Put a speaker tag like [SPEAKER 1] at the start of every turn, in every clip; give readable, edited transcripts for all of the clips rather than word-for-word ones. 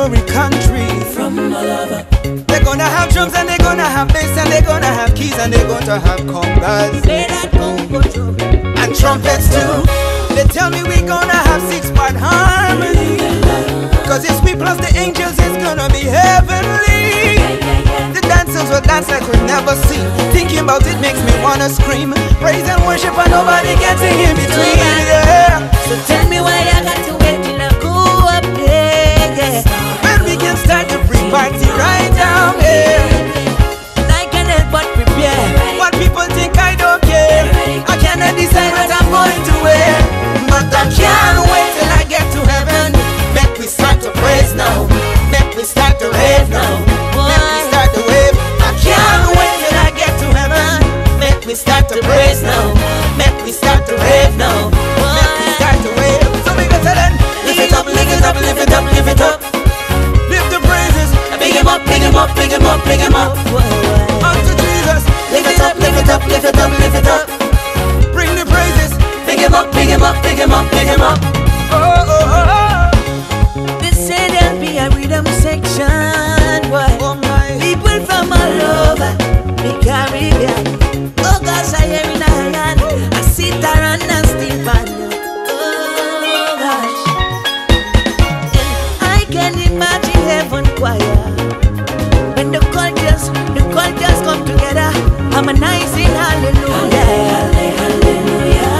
[SPEAKER 1] glory country.
[SPEAKER 2] From a lover.
[SPEAKER 1] They're gonna have drums and they're gonna have bass and they're gonna have keys and they're gonna have congas.
[SPEAKER 2] Play that congo drum.
[SPEAKER 1] And trumpets too. They tell me we're gonna have 6-part harmony. Cause it's we plus the angels, it's gonna be heavenly. The dancers will dance like we've never seen. Thinking about it makes me wanna scream. Praise and worship and nobody getting in between, yeah.
[SPEAKER 2] So tell me why I got to wait till I go up there, yeah.
[SPEAKER 1] When we can start the free party right down here.
[SPEAKER 2] I can't help but prepare.
[SPEAKER 1] What people think I don't care. I cannot decide what I'm going to wear. But I can't wait till I get to heaven. Make we start to praise now. Make we start to rave now. Make we start to wave. I can't wait till I get to heaven. Make we start to praise now. Make we start to rave now. Make we start to wave. So we go tell them, lift it up, lift it up, lift it up, lift it up. Lift the praises.
[SPEAKER 2] Big him up, big him up, big him up, big him up.
[SPEAKER 1] Unto Jesus.
[SPEAKER 2] Lift it up, lift it up, lift it up, lift it up.
[SPEAKER 1] Bring the praises.
[SPEAKER 2] Big him up, big him up, big him up, big him up.
[SPEAKER 1] Oh, oh, oh, oh.
[SPEAKER 2] They say there'll be a rhythm section, boy.
[SPEAKER 1] Oh my.
[SPEAKER 2] People from all over the Caribbean. Oh gosh, I hear in a hand. I sit around and Stephen. Oh gosh. And I can imagine heaven choir. When the cultures come together, harmonizing hallelujah. Hallelujah.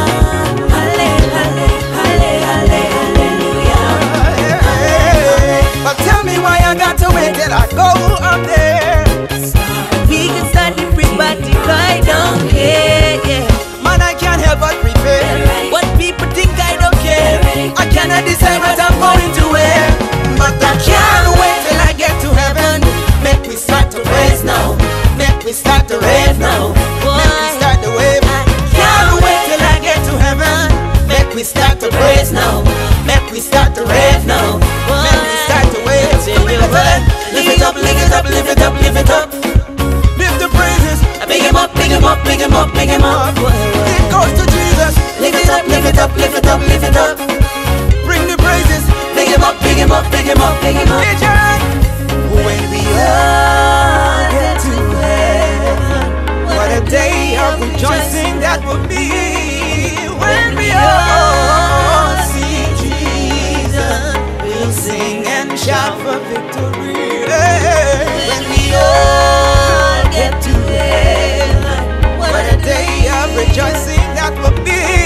[SPEAKER 1] But tell me why I got to wait till I go up there.
[SPEAKER 2] We can start the free party right down here, yeah.
[SPEAKER 1] Man, I can't help but prepare.
[SPEAKER 2] What people think I don't care.
[SPEAKER 1] I cannot decide what I'm going to wear. But I can't wait till I get to heaven. Make we start to praise now. Make we start to rave now. Make we start to wave. Can't wait till I get to heaven. Make we start to praise now. Make we start to rave now. Make we start to wave. Lift it up, lift it up, lift it up, lift it up. Lift the praises.
[SPEAKER 2] Big him up, big him up, big him up, big him up.
[SPEAKER 1] It goes to Jesus.
[SPEAKER 2] Lift it up, lift it up, lift it up, lift it up.
[SPEAKER 1] Bring the praises.
[SPEAKER 2] Big him up, big him up, big him up, big him up.
[SPEAKER 1] Hey, John. When we all get to heaven, what a day of rejoicing that will be. When we all see Jesus, we'll sing and shout for victory. When we all get to heaven, what a day of rejoicing that will be.